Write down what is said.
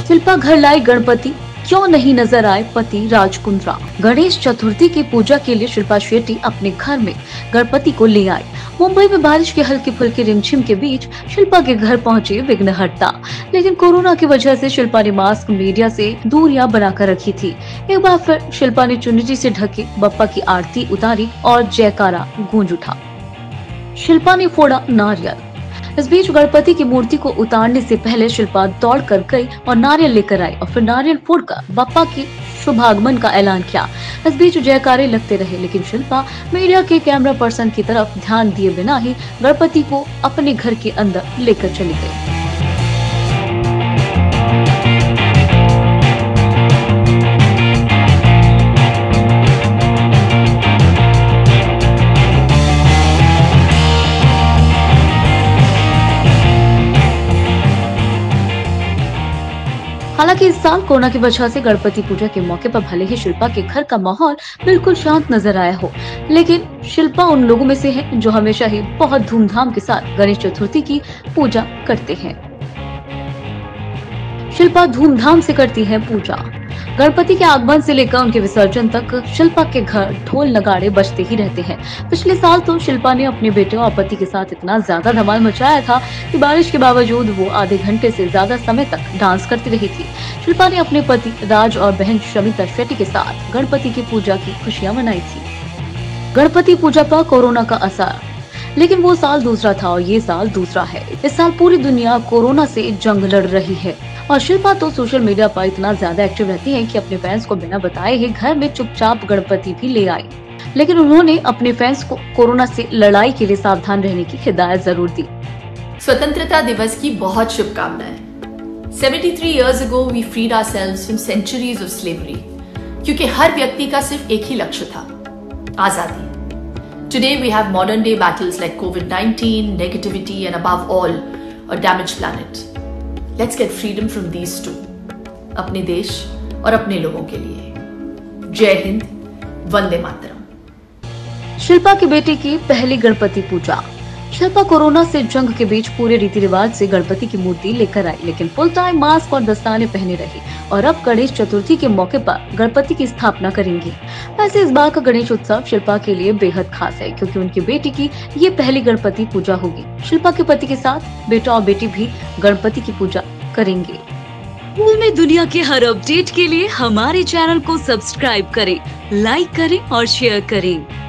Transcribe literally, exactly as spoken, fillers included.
शिल्पा घर लाई गणपति, क्यों नहीं नजर आए पति राज कुंद्रा। गणेश चतुर्थी की पूजा के लिए शिल्पा शेट्टी अपने घर में गणपति को ले आई। मुंबई में बारिश के हल्की फुल्की रिमझिम के बीच शिल्पा के घर पहुंचे विघ्नहर्ता, लेकिन कोरोना की वजह से शिल्पा ने मास्क, मीडिया से दूरियां बनाकर रखी थी। एक बार फिर शिल्पा ने चुनरी से ढके बप्पा की आरती उतारी और जयकारा गूंज उठा। शिल्पा ने फोड़ा नारियल। इस बीच गणपति की मूर्ति को उतारने से पहले शिल्पा दौड़ कर गई और नारियल लेकर आई और फिर नारियल फोड़कर बप्पा के शुभागमन का ऐलान किया। इस बीच जयकारे लगते रहे, लेकिन शिल्पा मीडिया के कैमरा पर्सन की तरफ ध्यान दिए बिना ही गणपति को अपने घर के अंदर लेकर चली गई। हालांकि इस साल कोरोना की वजह से गणपति पूजा के मौके पर भले ही शिल्पा के घर का माहौल बिल्कुल शांत नजर आया हो, लेकिन शिल्पा उन लोगों में से है जो हमेशा ही बहुत धूमधाम के साथ गणेश चतुर्थी की पूजा करते हैं। शिल्पा धूमधाम से करती है पूजा। गणपति के आगमन से लेकर उनके विसर्जन तक शिल्पा के घर ढोल नगाड़े बजते ही रहते हैं। पिछले साल तो शिल्पा ने अपने बेटे और पति के साथ इतना ज्यादा धमाल मचाया था कि बारिश के बावजूद वो आधे घंटे से ज्यादा समय तक डांस करती रही थी। शिल्पा ने अपने पति राज और बहन शमिता शेट्टी के साथ गणपति की पूजा की खुशियां मनाई थी। गणपति पूजा पर कोरोना का असर, लेकिन वो साल दूसरा था और ये साल दूसरा है। इस साल पूरी दुनिया कोरोना से जंग लड़ रही है और शिल्पा तो सोशल मीडिया पर इतना ज्यादा एक्टिव रहती है कि अपने फैंस को बिना बताए ही घर में चुपचाप गणपति भी ले आई। लेकिन उन्होंने अपने फैंस को कोरोना से लड़ाई के लिए सावधान रहने की हिदायत जरूर दी। स्वतंत्रता दिवस की बहुत शुभकामनाएं। तिहत्तर years ago we freed ourselves from centuries of slavery, क्योंकि हर व्यक्ति का सिर्फ एक ही लक्ष्य था, आजादी। Today we have modern day battles like COVID nineteen, negativity and above all, a damaged planet. Let's get freedom from these two. अपने देश और अपने लोगों के लिए। जय हिंद, वंदे मातरम। शिल्पा के बेटे की पहली गणपति पूजा। शिल्पा कोरोना से जंग के बीच पूरे रीति रिवाज से गणपति की मूर्ति लेकर आई, लेकिन फुल टाइम मास्क और दस्ताने पहने रही और अब गणेश चतुर्थी के मौके पर गणपति की स्थापना करेंगी। वैसे इस बार का गणेश उत्सव शिल्पा के लिए बेहद खास है, क्योंकि उनकी बेटी की ये पहली गणपति पूजा होगी। शिल्पा के पति के साथ बेटा और बेटी भी गणपति की पूजा करेंगे। फिल्म में दुनिया के हर अपडेट के लिए हमारे चैनल को सब्सक्राइब करें, लाइक करें और शेयर करें।